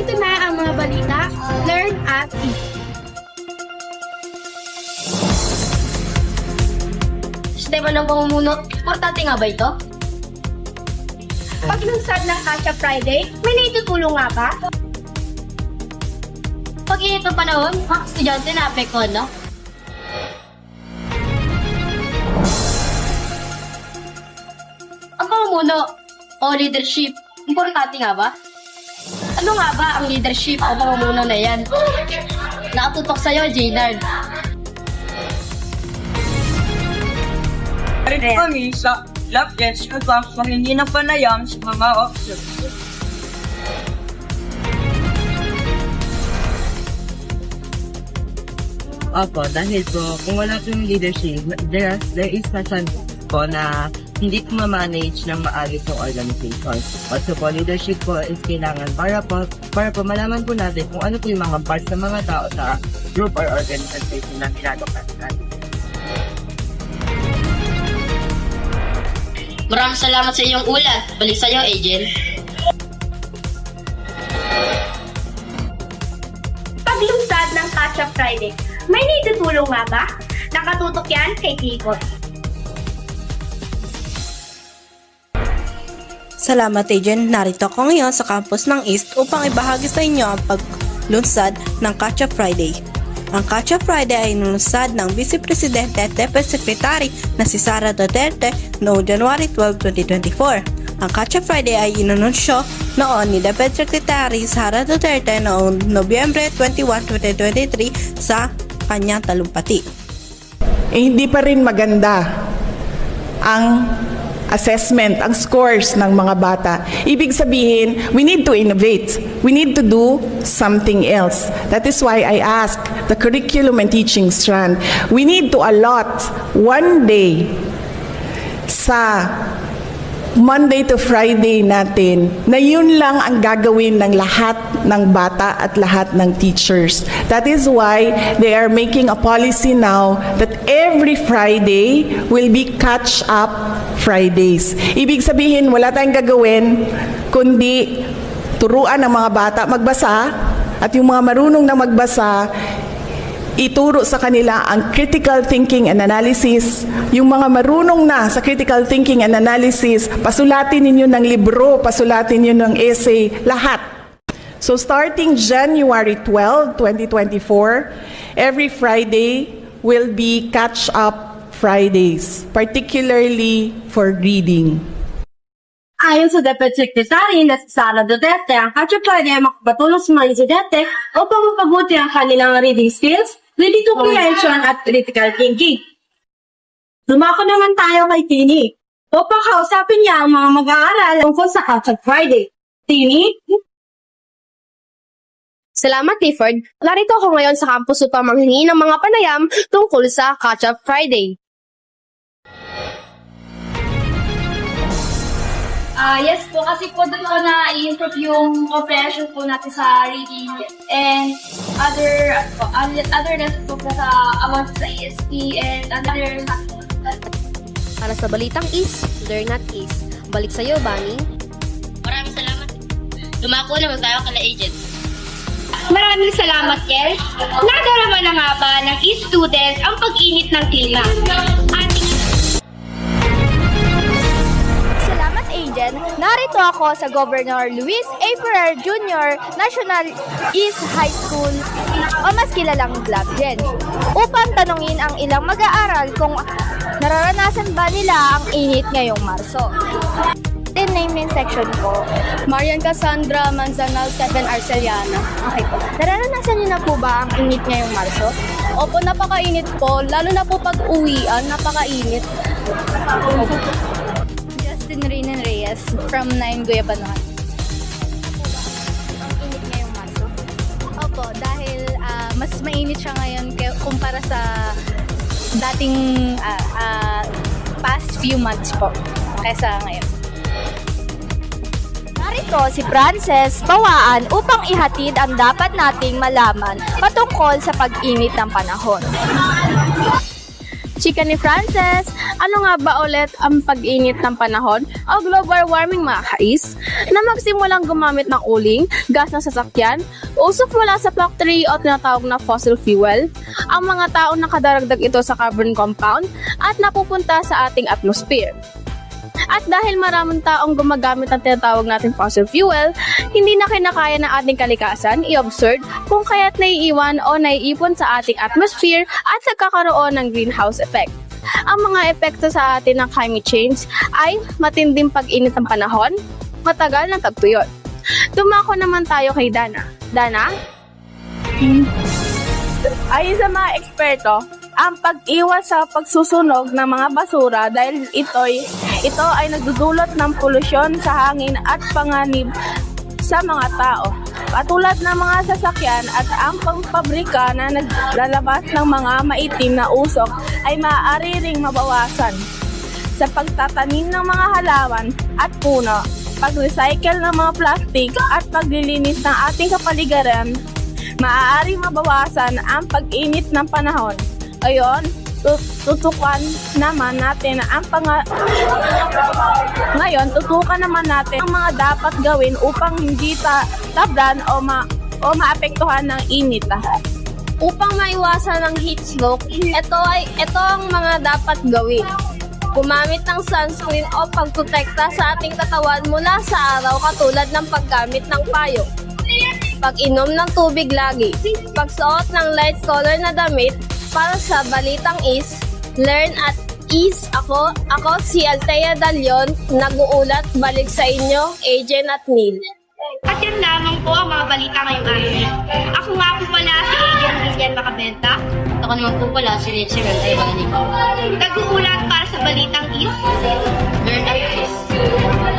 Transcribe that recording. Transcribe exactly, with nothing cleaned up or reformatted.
Ito na ang mga balita, learn at eat. Sistema ng pamumuno, importante nga ba ito? Paglunsad ng Catch-up Friday, may naitutulong nga ba? Pag init ng panahon, mga estudyante na apektuhan, no? Ang pamumuno o leadership, importante nga ba? Ano nga ba ang leadership o pamumuno na yan? Nakatutok sa'yo, Jaynard. Narito kami sa Love Gets upang manghingi ng panayam sa mga officers. Opo, dahil po, kung wala po yung leadership, there, there is a chance po na hindi po ma-manage ng maayos yung organization. Also po, leadership po is kailangan para po, para po malaman po natin kung ano po yung mga parts ng mga tao sa group or organization na ginagawa natin. Maraming salamat sa iyong ulat. Balik sa'yo, Agent. Paglunsad ng Catch-up Friday, may naitutulong nga ba? Nakatutok yan kay Kikot. Salamat, Agent. Narito ako ngayon sa campus ng East upang ibahagi sa inyo ang paglunsad ng Catch-up Friday. Ang Catch-up Friday ay inunsad ng Vice Presidente at Deputy Secretary na si Sara Duterte noong January twelfth, twenty twenty-four. Ang Catch-up Friday ay inununsyo noon ni Deputy Secretary Sara Duterte noong Nobyembre twenty-first, twenty twenty-three sa kanyang talumpati. Eh, hindi pa rin maganda ang assessment, ang scores ng mga bata. Ibig sabihin, we need to innovate. We need to do something else. That is why I ask the curriculum and teaching strand, we need to allot one day sa Monday to Friday natin na yun lang ang gagawin ng lahat ng bata at lahat ng teachers. That is why they are making a policy now that every Friday will be catch-up Fridays. Ibig sabihin, wala tayong gagawin kundi turuan ng mga bata magbasa at yung mga marunong na magbasa, ituro sa kanila ang critical thinking and analysis. Yung mga marunong na sa critical thinking and analysis, pasulatin ninyo ng libro, pasulatin ninyo ng essay, lahat. So starting January twelfth, twenty twenty-four, every Friday will be catch-up Fridays, particularly for reading. Ayon sa Deputy Secretary na si Sara Duterte, ang Catch-up Friday ay makapatulong sa mga estudyante upang mapabuti ang kanilang reading skills, reading comprehension at critical thinking. Dumako naman tayo kay Tini upang kausapin niya ang mga mag-aaral tungkol sa Catch-up Friday. Tini? Salamat, Clifford. Narito ako ngayon sa campus upang manghingi ng mga panayam tungkol sa Catch-up Friday. Ah, uh, yes po, kasi po doon ko na i-improve yung comprehension po natin sa reading and other uh, other lessons po sa amount sa E S P and other. Para sa Balitang East, Learn at East. Balik sa'yo, Bani. Maraming salamat. Dumako naman tayo kala Agent. Maraming salamat, Kel. Nadarama na nga ba ng e-students ang pag-init ng klima? Ating Agent, narito ako sa Governor Luis A. Ferrer Junior National East High School o mas kilalang Glabgen upang tanungin ang ilang mag-aaral kung nararanasan ba nila ang init ngayong Marso. Then name name section ko, Marian Cassandra Manzanal, Stephen Arceliana. Okay po. Nararanasan niyo na po ba ang init ngayong Marso? Opo, napakainit po. Lalo na po pag uwian, napakainit. Rinan Reyes from nine Guyabanuan. Ang init ngayong Marso? Opo, dahil uh, mas mainit siya ngayon kumpara sa dating uh, uh, past few months po kaysa ngayon. Narito si Frances Bawaan upang ihatid ang dapat nating malaman patungkol sa pag-init ng panahon. Chika ni Frances, ano nga ba ulit ang pag-init ng panahon o global warming mga kais? Na magsimulang gumamit ng uling, gas ng sasakyan, usok mula sa factory o tinatawag na fossil fuel, ang mga taong nakadaragdag ito sa carbon compound at napupunta sa ating atmosphere. At dahil maraming taong gumagamit ng tinatawag natin fossil fuel, hindi na kinakaya ng ating kalikasan i-observe kung kaya't naiiwan o naiipon sa ating atmosphere at nagkakaroon ng greenhouse effect. Ang mga epekto sa atin ng climate change ay matinding pag-init ng panahon, matagal ng tagtuyot. Dumako naman tayo kay Dana. Dana? Ayon sa mga eksperto, ang pag-iwas sa pagsusunog ng mga basura dahil ito'y, ito ay nagdudulot ng polusyon sa hangin at panganib sa mga tao. Katulad ng mga sasakyan at ang pangpabrika na naglalabas ng mga maitim na usok ay maaari ring mabawasan. Sa pagtatanim ng mga halaman at puno, pag-recycle ng mga plastic at paglilinis ng ating kapaligiran, maaaring mabawasan ang pag-init ng panahon. Ngayon, tutukan naman natin ang pang- Ngayon, tutukan naman natin ang mga dapat gawin upang hindi ta- tablan o, ma- o maapektuhan ng init. Upang maiwasan ang heat stroke, ito ay ito ang mga dapat gawin. Gumamit ng sunscreen o pagprotekta sa ating katawan mula sa araw katulad ng paggamit ng payong. Pag-inom ng tubig lagi. Pagsuot ng light color na damit. Para sa Balitang Is, Learn at Is, ako, ako si Althea Dalion, nag-uulat, balik sa inyo, Ajen at Neil. At yan lamang po ang mga balita ngayong araw. Ako nga po pala si Ajen Lilian Macabenta. Ako naman po pala si Richie Rentay Balico. Nag-uulat para sa Balitang Is, Learn at Is.